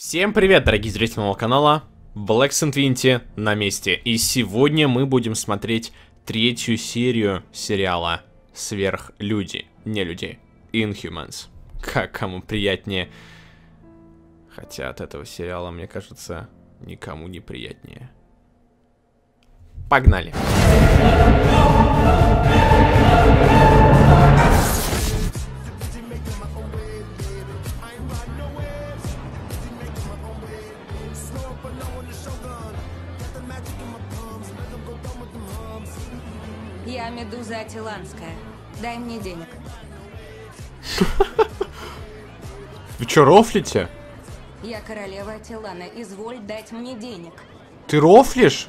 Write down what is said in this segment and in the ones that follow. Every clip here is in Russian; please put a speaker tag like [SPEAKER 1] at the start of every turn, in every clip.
[SPEAKER 1] Всем привет, дорогие зрители моего канала, Black Saint на месте. И сегодня мы будем смотреть третью серию сериала Сверхлюди, не люди, Inhumans. Как кому приятнее. Хотя от этого сериала, мне кажется, никому не приятнее. Погнали!
[SPEAKER 2] Я Медуза Атиланская. Дай мне денег.
[SPEAKER 1] Вы чё, рофлите?
[SPEAKER 2] Я королева Атилана. Изволь дать мне денег.
[SPEAKER 1] Ты рофлишь?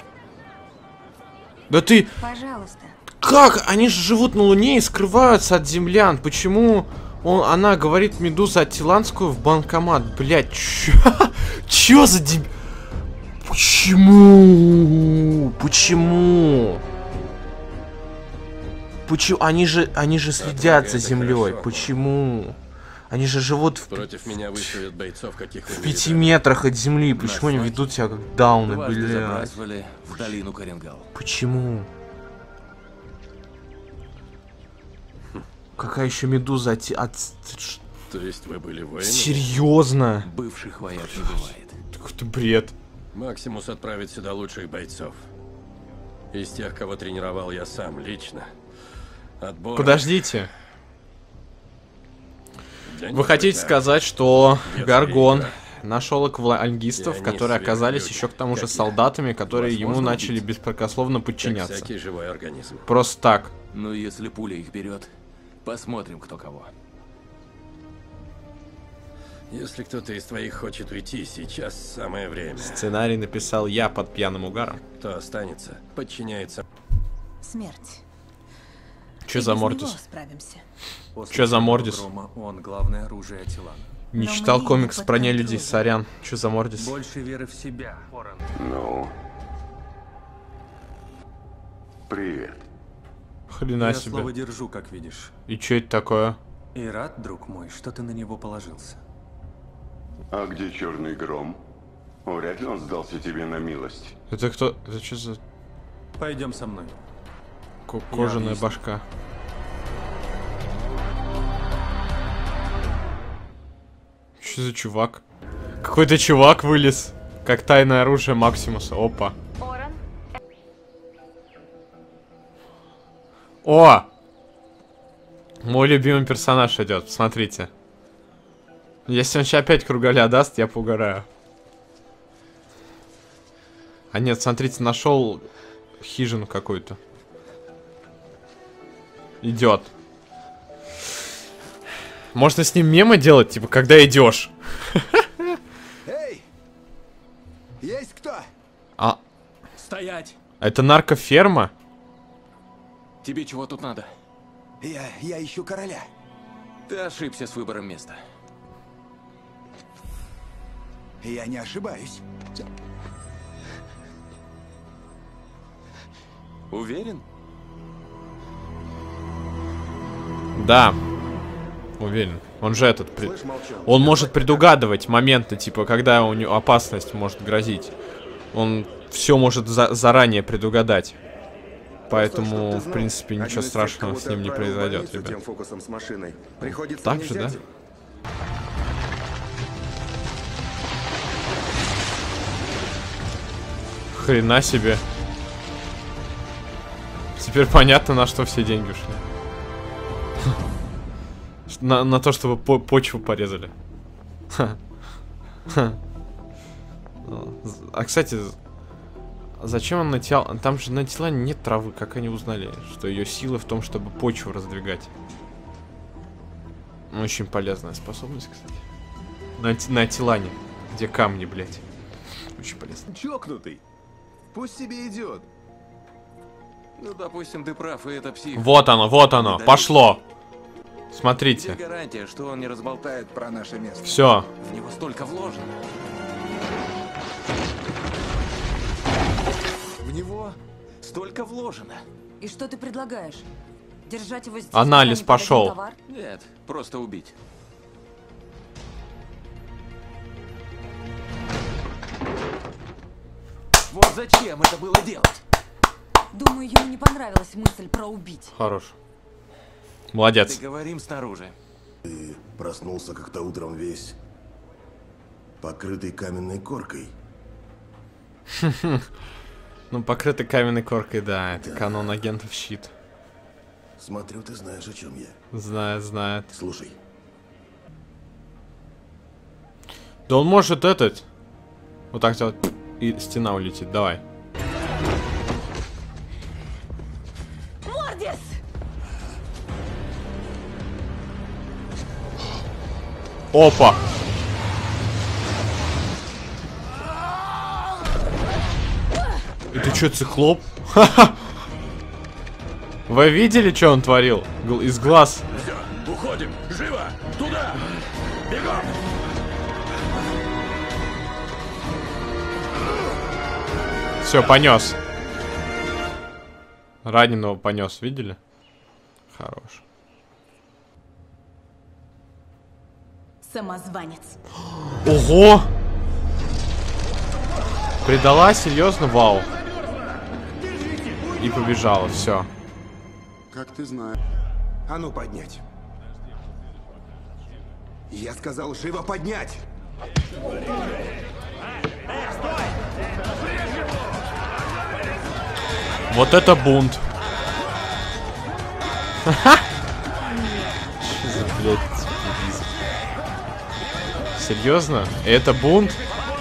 [SPEAKER 1] Да ты...
[SPEAKER 2] Пожалуйста.
[SPEAKER 1] Как? Они же живут на Луне и скрываются от землян. Почему она говорит Медуза Атиланскую в банкомат? Блять, чё за деб... Почему? Почему? Они же следят за землей. Почему? Они же живут
[SPEAKER 3] Против меня выставят бойцов, каких
[SPEAKER 1] в 5 метрах от земли. Почему они ведут себя как дауны, блядь?
[SPEAKER 3] в долину Коренгал.
[SPEAKER 1] Почему? Какая еще Медуза
[SPEAKER 3] То есть вы были воинами?
[SPEAKER 1] Серьезно?
[SPEAKER 3] Бывших вояк не бывает.
[SPEAKER 1] Какой-то бред.
[SPEAKER 3] Максимус отправит сюда лучших бойцов. Из тех, кого тренировал я сам лично. Отбор...
[SPEAKER 1] Подождите.
[SPEAKER 3] Для
[SPEAKER 1] Вы
[SPEAKER 3] них
[SPEAKER 1] хотите
[SPEAKER 3] это
[SPEAKER 1] сказать, что
[SPEAKER 3] детская
[SPEAKER 1] Гаргон
[SPEAKER 3] игра.
[SPEAKER 1] нашел аквалангистов,
[SPEAKER 3] И они
[SPEAKER 1] которые оказались
[SPEAKER 3] сверхлюди,
[SPEAKER 1] еще к тому же
[SPEAKER 3] как я.
[SPEAKER 1] солдатами, которые ему
[SPEAKER 3] Возможно,
[SPEAKER 1] начали
[SPEAKER 3] убийцы.
[SPEAKER 1] беспрекословно
[SPEAKER 3] Как
[SPEAKER 1] подчиняться?
[SPEAKER 3] всякий живой организм.
[SPEAKER 1] Просто так.
[SPEAKER 4] Ну, если пуля их берет, посмотрим, кто кого.
[SPEAKER 3] Если кто-то из твоих хочет уйти, сейчас самое время.
[SPEAKER 1] Сценарий написал я под пьяным угаром.
[SPEAKER 3] Кто останется, подчиняется.
[SPEAKER 2] Смерть.
[SPEAKER 1] Че
[SPEAKER 2] И
[SPEAKER 1] за
[SPEAKER 2] без
[SPEAKER 1] Мордис?
[SPEAKER 2] него справимся.
[SPEAKER 1] Чё за Мордис?
[SPEAKER 5] Он главное оружие Атилана.
[SPEAKER 1] Не
[SPEAKER 2] Но
[SPEAKER 1] читал
[SPEAKER 2] мне
[SPEAKER 1] комикс
[SPEAKER 2] под
[SPEAKER 1] про нелюдей,
[SPEAKER 2] контролем.
[SPEAKER 1] сорян. Че за Мордис?
[SPEAKER 5] Больше веры в себя, Оран.
[SPEAKER 6] Ну, привет.
[SPEAKER 1] Хрена
[SPEAKER 5] Я
[SPEAKER 1] себе.
[SPEAKER 5] слово держу, как видишь.
[SPEAKER 1] И че это такое?
[SPEAKER 5] И рад, друг мой, что ты на него положился.
[SPEAKER 6] А где черный гром? Вряд ли он сдался тебе на милость.
[SPEAKER 1] Это кто? Это что за
[SPEAKER 5] Пойдем со мной.
[SPEAKER 1] кожаная
[SPEAKER 5] объясню.
[SPEAKER 1] башка? Что за чувак? Какой-то чувак вылез. Как тайное оружие Максимуса. Опа. О! Мой любимый персонаж идет, смотрите. Если он сейчас опять кругаля даст, я поугараю. А нет, смотрите, нашел хижину какую-то. Идет. Можно с ним мемы делать, типа, когда идешь.
[SPEAKER 7] Эй! Есть кто?
[SPEAKER 1] А
[SPEAKER 4] Стоять!
[SPEAKER 1] это наркоферма?
[SPEAKER 4] Тебе чего тут надо?
[SPEAKER 7] Я ищу короля.
[SPEAKER 4] Ты ошибся с выбором места.
[SPEAKER 7] Я не ошибаюсь.
[SPEAKER 4] Уверен?
[SPEAKER 1] Да. Уверен. Он же этот... Он может предугадывать моменты, типа, когда у него опасность может грозить. Он все может заранее предугадать. Поэтому, в принципе, ничего страшного с ним не произойдет, ребят. Так же, да? Хрена себе. Теперь понятно, на что все деньги ушли. На то, чтобы почву порезали. А, кстати, зачем он на тела? Там же на тела нет травы. Как они узнали, что ее сила в том, чтобы почву раздвигать? Очень полезная способность, кстати. На Тилане, где камни, блядь. Очень полезно.
[SPEAKER 7] Чокнутый. Пусть себе идет.
[SPEAKER 4] Ну, допустим, ты прав, и это псих.
[SPEAKER 1] Вот оно, пошло. Смотрите.
[SPEAKER 4] Где гарантия, что он не разболтает?
[SPEAKER 7] Про наше место.
[SPEAKER 1] Все.
[SPEAKER 4] В него столько вложено. В него столько вложено.
[SPEAKER 2] И что ты предлагаешь? Держать его здесь?
[SPEAKER 1] Анализ
[SPEAKER 2] пока не продадим
[SPEAKER 1] пошел.
[SPEAKER 2] товар?
[SPEAKER 4] Нет, просто убить. Зачем это было делать?
[SPEAKER 2] Думаю, ему не понравилась мысль про убить.
[SPEAKER 1] Хорош. Молодец.
[SPEAKER 4] Говорим снаружи.
[SPEAKER 8] Проснулся как-то утром весь покрытый каменной коркой.
[SPEAKER 1] Ну, покрытый каменной коркой, да. Это канон агентов щит.
[SPEAKER 8] Смотрю, ты знаешь, о чем я.
[SPEAKER 1] Знает.
[SPEAKER 8] Слушай,
[SPEAKER 1] Да он может этот. Вот так вот. И стена улетит. Давай.
[SPEAKER 2] Мордис!
[SPEAKER 1] Опа! Это что, циклоп? Ха-ха! Вы видели, что он творил? Из глаз.
[SPEAKER 3] Все, уходим! Живо! Туда! Бегом!
[SPEAKER 1] Все, понес. Раненого понес, видели? Хорош.
[SPEAKER 2] Самозванец.
[SPEAKER 1] Ого! Предала, серьезно, вау. И побежала, все.
[SPEAKER 7] Как ты знаешь. А ну поднять. Я сказал, живо поднять!
[SPEAKER 1] Вот это бунт. Ха-ха! Что за, блядь, телевизор? Серьезно? Это бунт?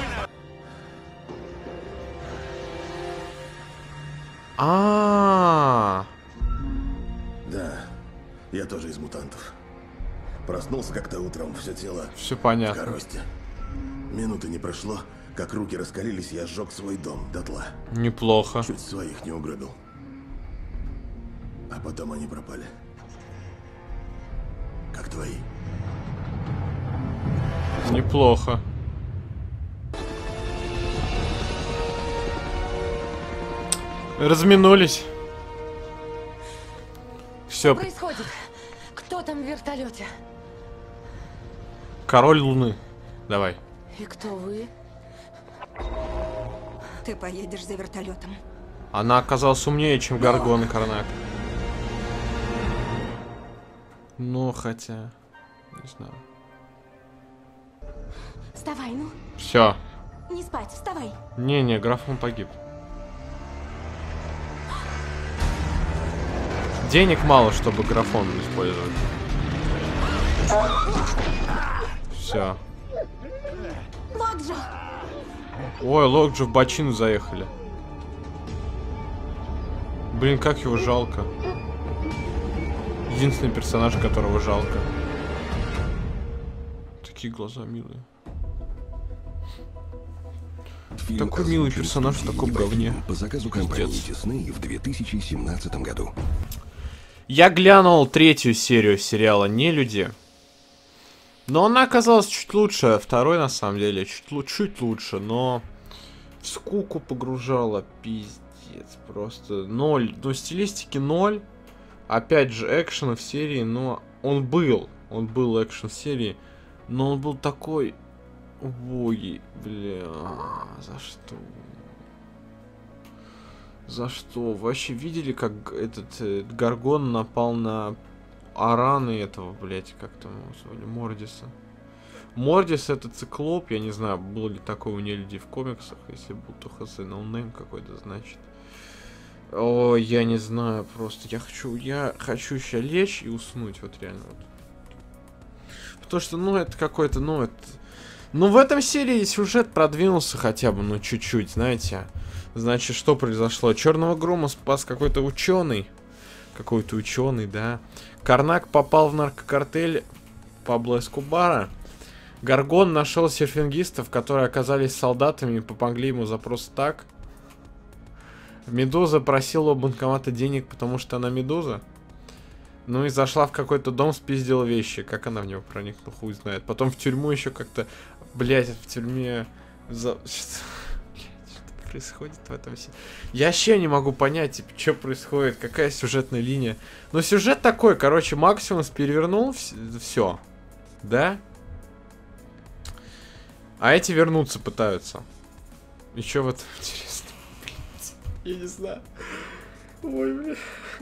[SPEAKER 1] А-а-а!
[SPEAKER 8] да, я тоже из мутантов. Проснулся как-то утром, все тело
[SPEAKER 1] Все
[SPEAKER 8] в
[SPEAKER 1] понятно.
[SPEAKER 8] коросте. Минуты не прошло, как руки раскалились, я сжег свой дом дотла.
[SPEAKER 1] Неплохо.
[SPEAKER 8] Чуть своих не угробил. А потом они пропали. Как твои.
[SPEAKER 1] Неплохо. Разминулись. Все,
[SPEAKER 2] Что происходит? Кто там в вертолете?
[SPEAKER 1] король Луны. Давай.
[SPEAKER 2] И кто вы?
[SPEAKER 9] Ты поедешь за вертолетом.
[SPEAKER 1] Она оказалась умнее, чем Гаргон и Карнак. Ну, хотя... Не знаю.
[SPEAKER 2] Вставай, ну.
[SPEAKER 1] Все.
[SPEAKER 2] Не спать, вставай.
[SPEAKER 1] Не-не, графон погиб. Денег мало, чтобы графон использовать. Все.
[SPEAKER 2] Локджо!
[SPEAKER 1] Ой, Локджо в бочину заехали. Блин, как его жалко. Единственный персонаж, которого жалко. Такие глаза милые. Такой милый персонаж в таком говне.
[SPEAKER 10] По заказу компании Disney в 2017 году.
[SPEAKER 1] Я глянул третью серию сериала «Нелюди». Но она оказалась чуть лучше. Второй, на самом деле, чуть лучше. Но в скуку погружала. Пиздец. Просто ноль. Ну, стилистики ноль. Опять же, экшена в серии. Но он был. Он был экшен в серии. Но он был такой... Ой, бля. За что? За что? Вы вообще видели, как этот Гаргон напал на Араны этого, блять, как там его звали? Мордиса. Мордис это циклоп, я не знаю, было ли такое у Нелюдей в комиксах, если был, то хз, ноунейм какой-то, значит. Ой, я не знаю, просто я хочу сейчас лечь и уснуть, вот реально вот. Потому что, ну, это какой-то, ну, это... Ну, в этом серии сюжет продвинулся хотя бы, ну, чуть-чуть, знаете. Значит, что произошло? Черного Грома спас какой-то ученый. Какой-то ученый, да. Карнак попал в наркокартель Пабло Эскобара. Гаргон нашел серфингистов, которые оказались солдатами и помогли ему за просто так. Медуза просила у банкомата денег, потому что она Медуза. Ну и зашла в какой-то дом, спиздила вещи. Как она в него проникла, хуй знает. Потом в тюрьму еще как-то... Блять, в тюрьме... Что происходит в этом все? Я вообще не могу понять, типа, что происходит, какая сюжетная линия. Но сюжет такой, короче, Максимус перевернул все. Да? А эти вернуться пытаются. И что в этом интересно? Я не знаю. Ой, блин.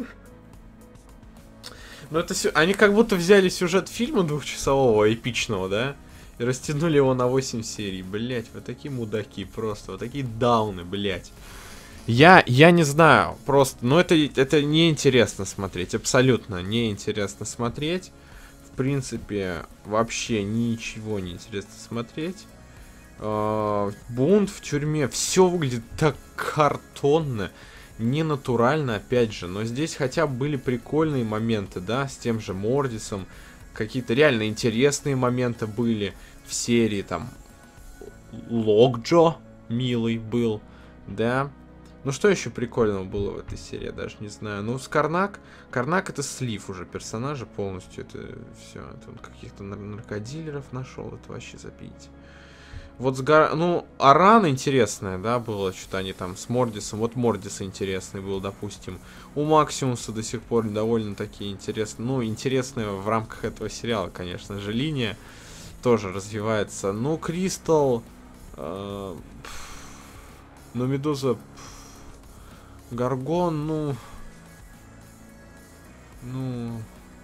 [SPEAKER 1] Ну это они как будто взяли сюжет фильма двухчасового, эпичного, да? И растянули его на 8 серий. Блять, вы такие мудаки просто. Вот такие дауны, блять. Я не знаю, просто, ну это неинтересно смотреть, абсолютно неинтересно смотреть. В принципе, вообще ничего не интересно смотреть. Бунт в тюрьме, все выглядит так картонно, ненатурально, опять же. Но здесь хотя бы были прикольные моменты, да, с тем же Мордисом. Какие-то реально интересные моменты были в серии, там, Локджо милый был, да. Ну что еще прикольного было в этой серии, я даже не знаю. Ну, с Карнак это слив уже персонажа полностью. Это все. Это он каких-то наркодилеров нашел. Это вообще забить. Вот ну, Аран интересная, да, было. Что-то они там с Мордисом. Вот Мордис интересный был, допустим. У Максимуса до сих пор довольно такие интересные. Ну, интересная в рамках этого сериала, конечно же, линия тоже развивается. Ну, Кристал. Ну, Медуза. Гаргон, ну...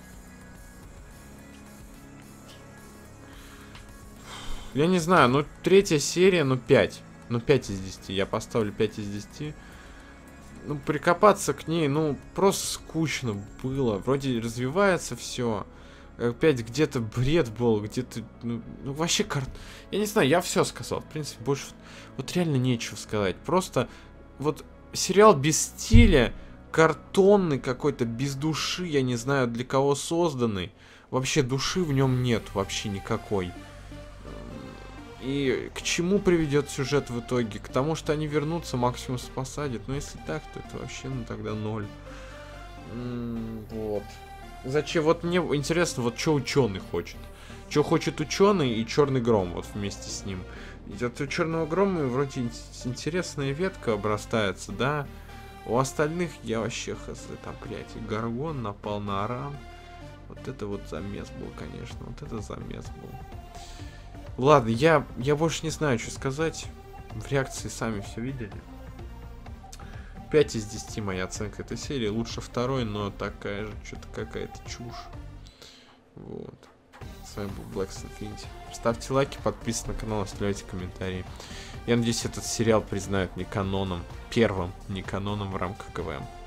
[SPEAKER 1] Я не знаю, ну, третья серия, ну, 5. Ну, 5 из 10. Я поставлю 5 из 10. Ну, прикопаться к ней, ну, просто скучно было. Вроде развивается все. Опять где-то бред был, где-то... Ну вообще, я не знаю, я все сказал. В принципе, больше... Вот реально нечего сказать. Просто, вот... Сериал без стиля, картонный какой-то, без души, я не знаю, для кого созданный. Вообще души в нем нет, вообще никакой. И к чему приведет сюжет в итоге? К тому, что они вернутся, Максимус посадит. Но если так, то это вообще, ну тогда 0. Вот. Зачем? Вот мне интересно, вот что ученый хочет. Что хочет ученый и Черный Гром вот вместе с ним. Идет у Черного Грома вроде интересная ветка обрастается, да. У остальных я вообще хз, там, блядь, Гаргон напал на Аран. Вот это вот замес был, конечно. Вот это замес был. Ладно, я больше не знаю, что сказать. В реакции сами все видели. 5 из 10 моя оценка этой серии. Лучше второй, но такая же, что-то какая-то чушь. Вот. С вами был Black's Infinity. Ставьте лайки, подписывайтесь на канал, оставляйте комментарии. Я надеюсь, этот сериал признают не каноном. Первым не каноном в рамках КВМ.